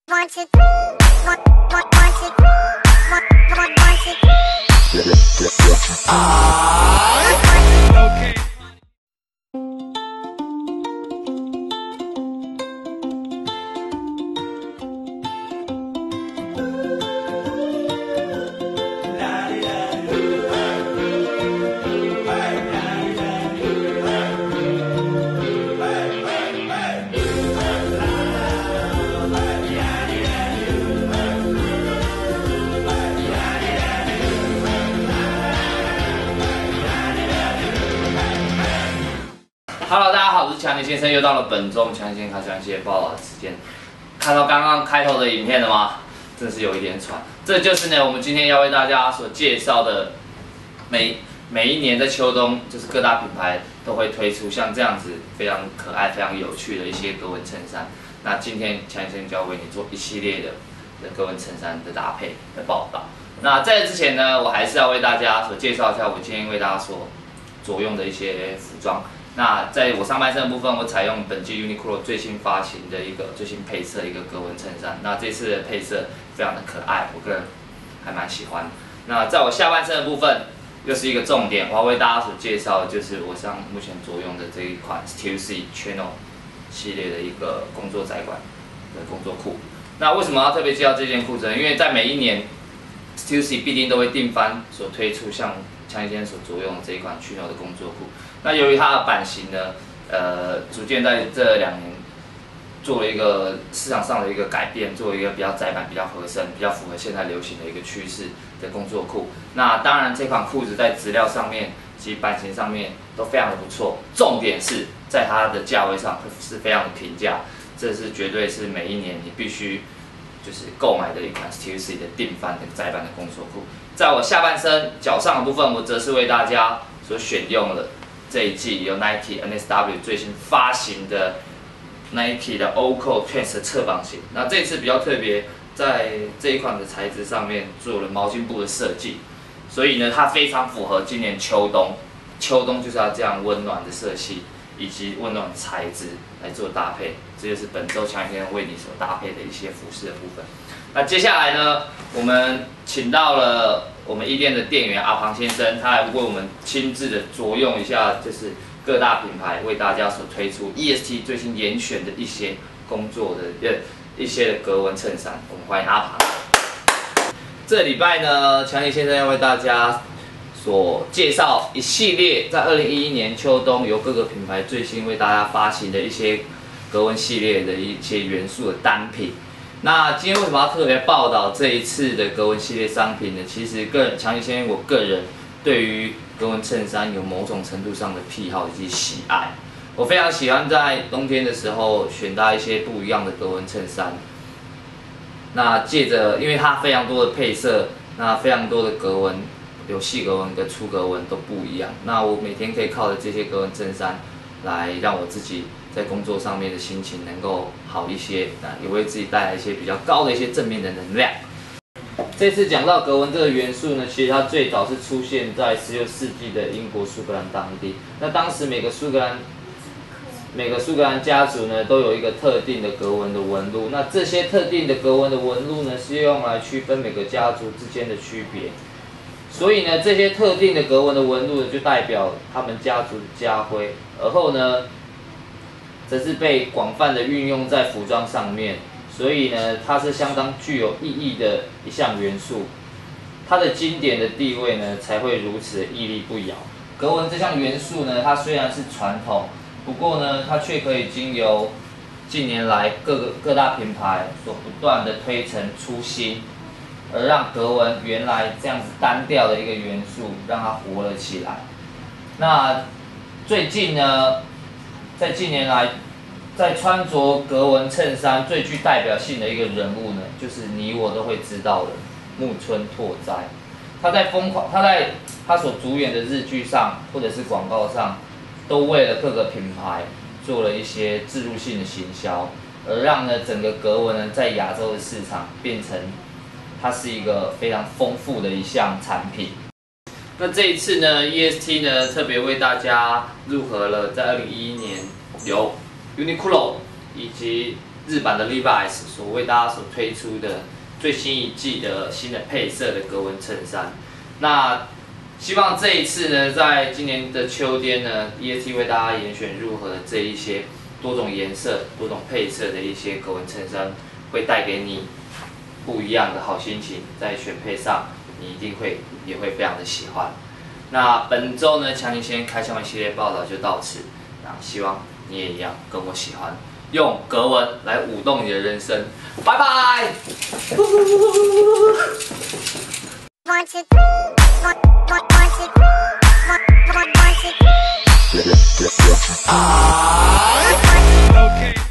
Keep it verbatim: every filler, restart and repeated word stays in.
One, two, three. One, one, one, two, three. One, one, one, two, three. Okay. Hello， 大家好，我是强尼先生，又到了本周强尼先生开专业报道的时间。看到刚刚开头的影片了吗？真是有一点喘。这就是呢，我们今天要为大家所介绍的每每一年在秋冬，就是各大品牌都会推出像这样子非常可爱、非常有趣的一些格纹衬衫。那今天强尼先生就要为你做一系列的的格纹衬衫的搭配的报道。那在这之前呢，我还是要为大家所介绍一下我今天为大家所着用的一些服装。那在我上半身的部分，我采用本季 Uniqlo 最新发行的一个最新配色的一个格纹衬衫。那这次的配色非常的可爱，我个人还蛮喜欢。那在我下半身的部分，又是一个重点，我要为大家所介绍的就是我上目前着用的这一款 Stussy Channel 系列的一个工作窄管的工作裤。那为什么要特别介绍这件裤子呢？因为在每一年 Stussy 必定都会定番所推出像强尼先生所着用的这一款 Channel 的工作裤。那由于它的版型呢，呃，逐渐在这两年做了一个市场上的一个改变，做一个比较窄版、比较合身、比较符合现在流行的一个趋势的工作裤。那当然，这款裤子在质料上面及版型上面都非常的不错，重点是在它的价位上是非常的平价，这是绝对是每一年你必须就是购买的一款 Stussy 的定番的窄版的工作裤。在我下半身脚上的部分，我则是为大家所选用了这一季由 Nike N S W 最新发行的 Nike 的 Oco Trans 侧绑型。那这次比较特别，在这一款的材质上面做了毛巾布的设计，所以呢，它非常符合今年秋冬。秋冬就是要这样温暖的色系以及温暖的材质来做搭配，这就是本周强尼先生为你所搭配的一些服饰的部分。那接下来呢，我们请到了我们衣店的店员阿庞先生，他来为我们亲自的着用一下，就是各大品牌为大家所推出 E S T 最新严选的一些工作的呃一些的格纹衬衫。我们欢迎阿庞。这礼拜呢，强尼先生要为大家所介绍一系列在二零一一年秋冬由各个品牌最新为大家发行的一些格纹系列的一些元素的单品。那今天为什么要特别报道这一次的格纹系列商品呢？其实个人强尼先生我个人对于格纹衬衫有某种程度上的癖好以及喜爱。我非常喜欢在冬天的时候选搭一些不一样的格纹衬衫。那借着因为它非常多的配色，那非常多的格纹，有细格纹跟粗格纹都不一样。那我每天可以靠着这些格纹衬衫来让我自己在工作上面的心情能够好一些，也为自己带来一些比较高的一些正面的能量。这次讲到格纹这个元素呢，其实它最早是出现在十六世纪的英国苏格兰当地。那当时每个苏格兰每个苏格兰家族呢都有一个特定的格纹的纹路，那这些特定的格纹的纹路呢是用来区分每个家族之间的区别。所以呢，这些特定的格纹的纹路就代表他们家族的家徽，而后呢，则是被广泛的运用在服装上面，所以呢，它是相当具有意义的一项元素。它的经典的地位呢，才会如此的屹立不摇。格纹这项元素呢，它虽然是传统，不过呢，它却可以经由近年来各个各大品牌所不断的推陈出新，而让格纹原来这样子单调的一个元素，让它活了起来。那最近呢，在近年来，在穿着格纹衬衫最具代表性的一个人物呢，就是你我都会知道的木村拓哉。他在疯狂，他在他所主演的日剧上或者是广告上，都为了各个品牌做了一些置入性的行销，而让呢整个格纹呢在亚洲的市场变成它是一个非常丰富的一项产品。那这一次呢 ，E S T 呢特别为大家入盒了在二零一一年由 Uniqlo 以及日版的 Levi's 所为大家所推出的最新一季的新的配色的格纹衬衫。那希望这一次呢，在今年的秋天呢 ，E S T 为大家严选入盒的这一些多种颜色、多种配色的一些格纹衬衫，会带给你不一样的好心情，在选配上你一定会也会非常的喜欢。那本周呢，强尼先开箱的系列报道就到此，那希望你也一样跟我喜欢用格纹来舞动你的人生，拜拜。 One, two, three. One, one, one, two, three. One, one, one, two, three. Okay.